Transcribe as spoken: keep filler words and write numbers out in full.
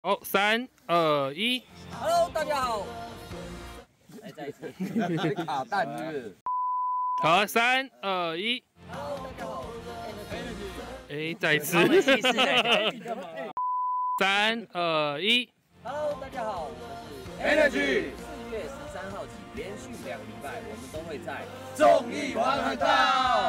好，三二一 ，Hello， 大家好。来，再一次。 卡蛋是不是？ 好，三二一 ，Hello， 大家好，我是 Energy。 哎，再一次。三二一 ，Hello， 大家好，我们是 Energy。 四月十三号起，连续两个礼拜，我们都会在综艺玩很大。